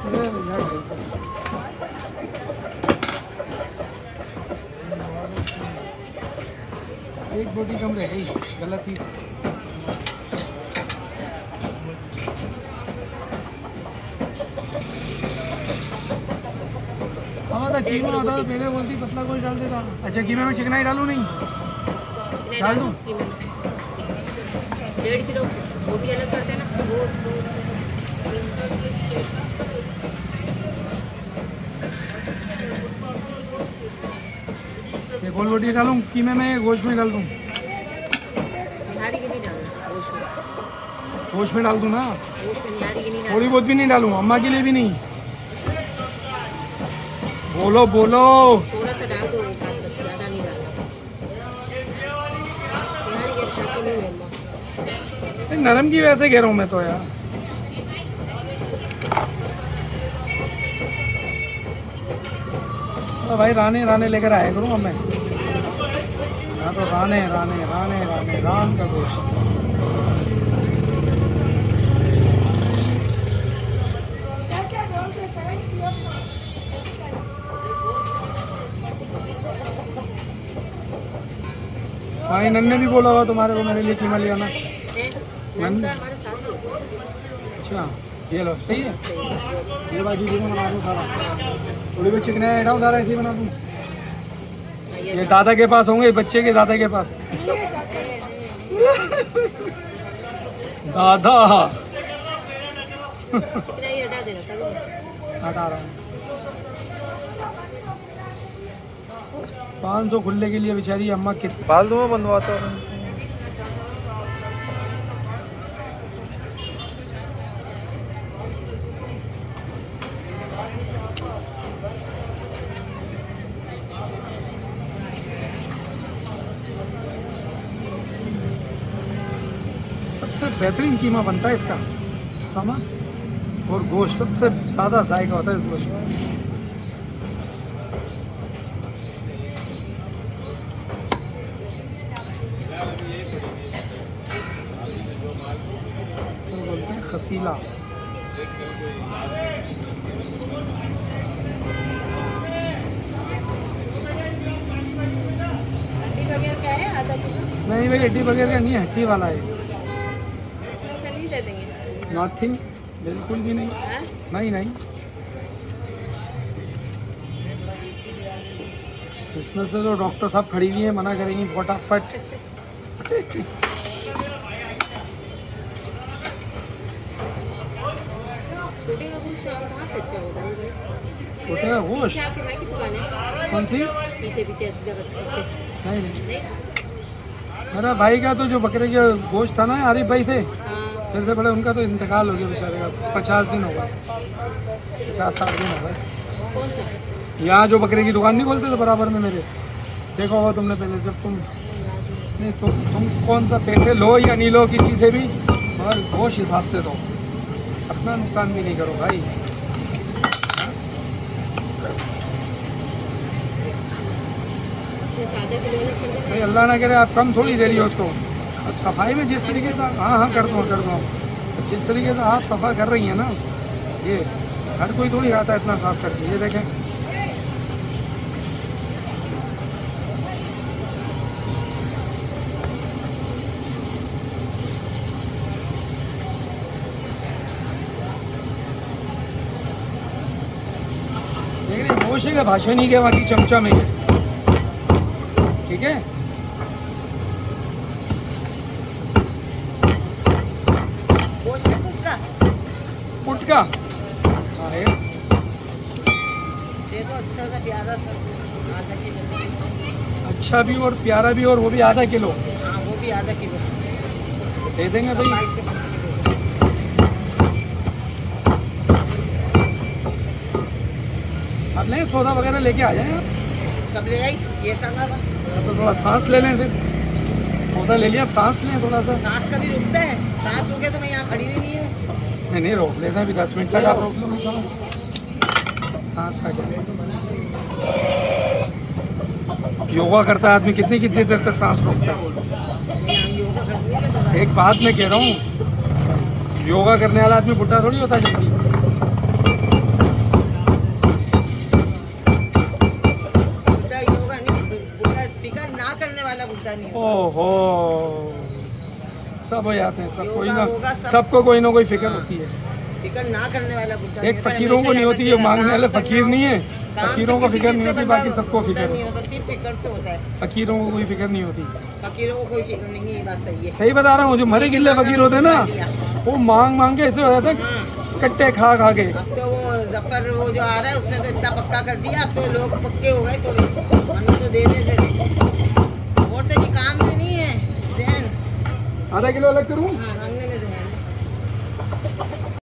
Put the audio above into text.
एक बोटी कम रह गई, गलत ही। हमारा कीमा होता तो पहले बोलती पतला कुछ डाल देता। अच्छा कीमे में चिकनाई डालूं? नहीं डाल दूं? 1.5 किलो बोटी अलग करते हैं ना वो। ये गोल बोटी डालूं कीमे में, गोश्त में डाल दूं? निहारी की नहीं डालना, गोश्त में। गोश्त में डाल दूं ना? गोश्त में निहारी की नहीं डालना। थोड़ी बहुत भी नहीं डालूं? अम्मा के लिए भी नहीं? बोलो बोलो। थोड़ा सा डाल दो, एक आध, बस ज़्यादा नहीं डालना। निहारी के अच्छा तो नहीं है अम्मा। नरम की वैसे कह रहा हूँ मैं तो यार। तो भाई राने राने लेकर आया करूँगा मैं यहाँ तो। राने राने राने राने रान का गोश्त। भाई नन्ने भी बोला हुआ तुम्हारे को मेरे लिए कीमा ले आना। हमारे साथ ही। अच्छा ये लो, सही है। ये भाजी भी बना दूँ सारा, थोड़ी बहुत चिकना एडा उधार ऐसे ही बना दूँ। ये दादा के पास होंगे, बच्चे के दादा के पास। दादा चिकना ही हटा देना सब। हटा रहा हूँ। 500 खुले के लिए बेचारी अम्मा कितने फालतू में बनवाता है। सबसे बेहतरीन कीमा बनता है इसका सामा, और गोश्त सबसे सादा जायका होता है इस गोश्त में। तो बोलते हैं खसीला। हड्डी वगैरह क्या है? आधा किलो? नहीं भाई हड्डी वगैरह का नहीं है, हड्डी वाला है। नहीं दे देंगे? नथिंग, बिल्कुल भी नहीं। हाँ? नहीं नहीं, इसमें से तो डॉक्टर साहब खड़ी हुई हैं, मना करेंगी फटाफट। छोटे का गोश्त कहाँ से अच्छा होगा? छोटे का गोश्त? आपकी भाई की दुकान है? कौन सी? पीछे पीछे ऐसी जगह पीछे। नहीं नहीं, नहीं? मेरा भाई का तो जो बकरे का गोश्त था ना, आरिफ भाई थे, हाँ। फिर से बड़े उनका तो इंतकाल हो गया बेचारे का। 50 दिन हो गए, 50-60 दिन हो गए। कौन सा? यहाँ जो बकरे की दुकान नहीं खोलते थे बराबर में मेरे, देखा होगा तुमने पहले जब तुम नहीं तुम कौन सा पैसे लो या नहीं लो किसी से भी, मगर गोश्त हिसाब से दो, अपना नुकसान भी नहीं करो भाई। भाई अल्लाह ना करे आप कम थोड़ी दे रही हो उसको। अब सफाई में जिस तरीके से, हाँ हाँ कर दो, जिस तरीके से आप सफा कर रही हैं ना, ये हर कोई थोड़ी आता है इतना साफ करके। ये देखें, गोशे का भाषण ही के बाकी चमचा में, ठीक है। पुटका हाँ है, देखो अच्छा सा प्यारा सा आधा किलो। अच्छा भी और प्यारा भी, और वो भी आधा किलो। हाँ वो भी आधा किलो दे देंगे भाई। आप लें सौदा वगैरह लेके आ जाए आप। सब ले आई, ये टंगा हुआ। तो थोड़ा सांस ले लें, फिर सौदा ले लिया, अब सांस लें थोड़ा सा। सांस कभी रुकता है? सांस रुके तो मैं यहाँ खड़ी भी नहीं हूँ। नहीं रोक लेते हैं, अभी 10 मिनट तक आप रोक लो। सांस का क्या, योगा करता है आदमी कितनी कितनी देर तक सांस रोकता है। एक बात मैं कह रहा हूँ, योगा करने वाला आदमी बुढ़ा थोड़ी होता है जल्दी। ओहो, सब हो जाते हैं, सब कोई ना, होगा, सबको कोई ना कोई फिक्र होती है। फिक्र ना करने वाला बुड्ढा एक फकीरों को नहीं होती, ये मांगने वाले फकीर नहीं है, फकीरों को फिक्र नहीं होती, बाकी सबको फिक्र नहीं होता, सिर्फ फिक्र से होता है। फकीरों को कोई फिक्र नहीं होती। फकीरों को कोई फिक्र नहीं, ये बात सही है। सही बता रहा हूँ, जो मरे गिल्ले फकीर होते हैं ना, वो मांग मांग के ऐसे हो जाता है, कट्टे खा खा के। अब तो वो जफर वो जो आ रहा है उसने तो इतना पक्का कर दिया, अब तो लोग पक्के हो गए थोड़े, वरना तो दे देते थे। औरतें भी काम से नहीं है, जहन आधा किलो अलग करूँ। मांगने में जहन